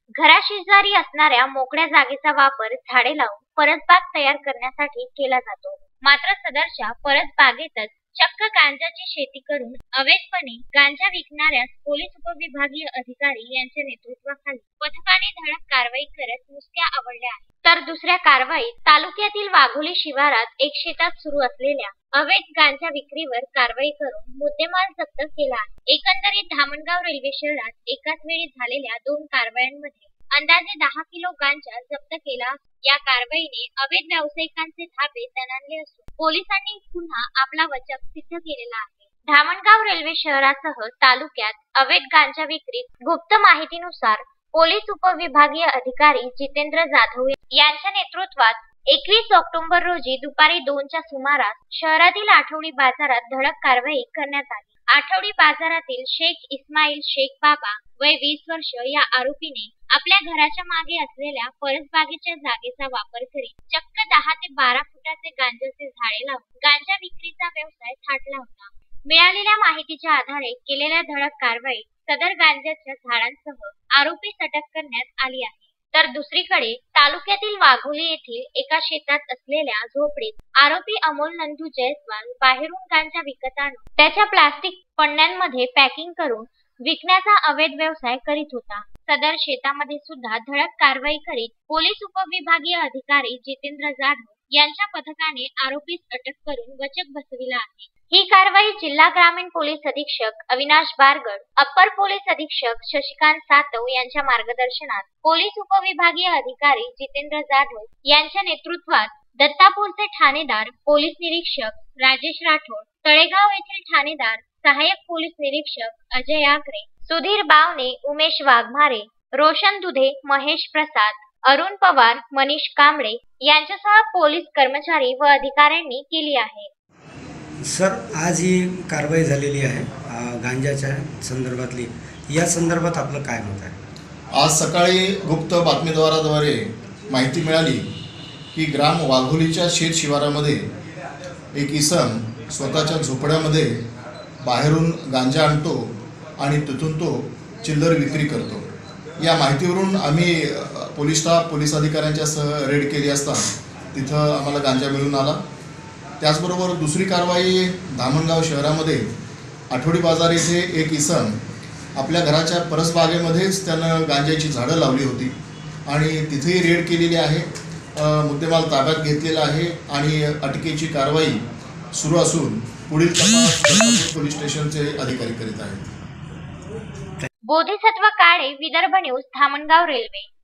घराशेजारी असणाऱ्या मोकळ्या जागेचा वापर झाडे लावून परसबाग तयार करण्यासाठी केला जातो। मात्र सदरच्या परसबागेतच चक्क गांजाची शेती करून अवैधपणे गांजा विकणाऱ्यास पोलीस उपविभागीय अधिकारी यांच्या नेतृत्वाखाली पथकाने धडक कारवाई करत मुसक्या आवळल्या आहेत। तर दुसऱ्या कारवाईत तालुक्यातील वाघोली शिवारात एक शेतात सुरू असलेल्या अवैध गांजा विक्रीवर कारवाई करून मुद्देमाल जप्त केला आहे। एकंदरीत धामणगाव रेल्वे शहरात एकाच वेळी झालेल्या 2 कारवायांमध्ये अंदाजे 10 किलो गांजा जप्त केला। या कारवाईने अवैध व्यावसायिकांचे धाबे दणाणले असून पोलिसांनी पुन्हा आपला वचक सिद्ध केलेला आहे। धामणगाव रेल्वे शहरासह तालुक्यात अवैध गांजा विक्रीत गुप्त माहितीनुसार पोलीस उपविभागीय अधिकारी जितेंद्र जाधव यांच्या नेतृत्वात 21 ऑक्टोबर रोजी दुपारी 2च्या सुमारास शहरातील आठवडी बाजारात धडक कारवाई करण्यात आली। आठवडी बाजारातील शेख इस्माईल शेख बाबा वय 20 वर्ष या आरोपीने आपल्या घराच्या मागे असलेल्या परसबागेच्या जागेचा वापर करीत चक्क 10 ते 12 फुटाचे गांजाचे झाडे लावून गांजा विक्रीचा व्यवसाय थाटला होता। मिळालेल्या माहितीच्या आधारे केलेल्या धडक कारवाईत सदर गांजाच्या झाडांसह आरोपीस अटक करण्यात आली आहे। तर दुसरीकडे तालुक्यातील वाघोली येथील एका शेतात असलेल्या झोपडीत आरोपी अमोल नंदू जयस्वाल बाहेरून गांजा विकत आणून त्याच्या प्लास्टिक पन्न्यांमध्ये पॅकिंग करून विकण्याचा अवैध व्यवसाय करीत होता। सदर शेतामध्ये सुद्धा धडक कारवाई करीत पोलीस उपविभागीय अधिकारी जितेंद्र जाधव यांच्या पथकाने आरोपीस अटक करून वचक बसविला आहे। ही कारवाई जिल्हा ग्रामीण पोलीस अधीक्षक अविनाश बारगड, अप्पर पोलीस अधीक्षक शशिकांत सातव यांच्या मार्गदर्शनात पोलीस उपविभागीय अधिकारी जितेंद्र जाधव यांच्या नेतृत्वात दत्तापूरचे ठाणेदार पोलीस निरीक्षक राजेश राठोड, तळेगाव येथील ठाणेदार सहाय्यक पोलीस निरीक्षक अजय आकरे, सुधीर बावने, उमेश वाघमारे, रोशन दुधे, महेश प्रसाद, अरुण पवार, मनीष कांबळे यांच्यासह पोलीस कर्मचारी व अधिकाऱ्यांनी केली आहे। सर, आज ही कारवाई झालेली आहे गांजाच्या संदर्भातली, या संदर्भात आपलं काय मत आहे? आज सकाळी गुप्त बातमीदाराद्वारे माहिती मिळाली की ग्राम वाघोलीच्या शेत शिवारामध्ये एक इसम स्वतःच्या झोपड्यामध्ये बाहेरून गांजा आणतो आणि तिथून तो चिल्लर विक्री करतो। या माहितीवरून आम्ही पोलीस अधिकाऱ्यांच्या सह रेड केली असता तिथं आम्हाला गांजा मिळून आला। त्याचबरोबर दुसरी कारवाई धामणगाव शहरामध्ये आठवडी बाजार येथे एक इसम आपल्या घराच्या परसबागेमध्येच त्यानं गांजाची झाडं लावली होती आणि तिथेही रेड केलेली आहे। मुद्देमाल ताब्यात घेतलेला आहे आणि अटकेची कारवाई सुरू असून पुढील तपास पोलीस स्टेशनचे अधिकारी करीत आहेत। Bodhisattva Kale, Vidarbha news, Dhamangaon railway.